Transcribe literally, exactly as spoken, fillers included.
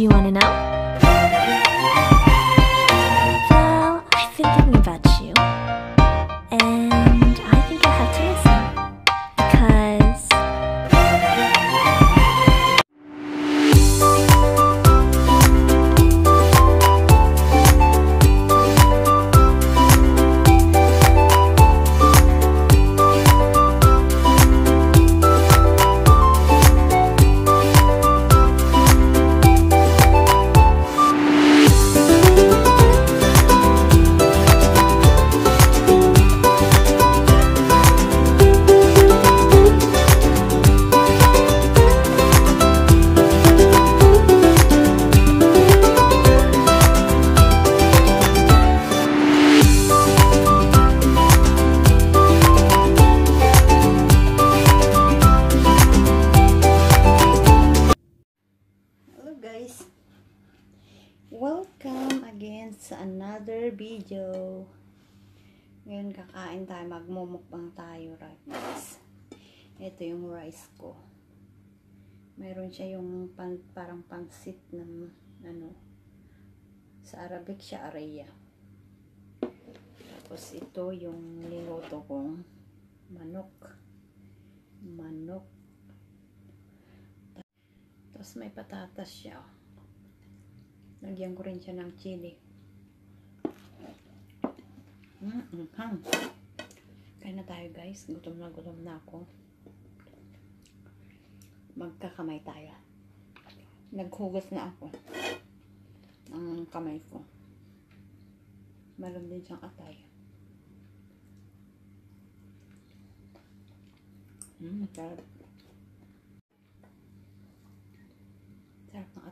Do you want to know? Well, I've been thinking about you. And I think you'll have to listen. Because... guys, welcome again sa another video. Ngayon kakain tayo, magmumukbang tayo, right guys. Ito yung rice ko. Mayroon siya yung pan, parang pansit ng ano, sa Arabic siya areya. Tapos ito yung niluto kong manok manok tapos may patatas siya. Lagyan ko rin siya ng chili. Mm-mm, hang. Kain na tayo guys. Gutom na gutom na ako. Magkakamay tayo. Naghugas na ako ng kamay ko. Meron din siyang atay. Mmm, sarap. Sarap ng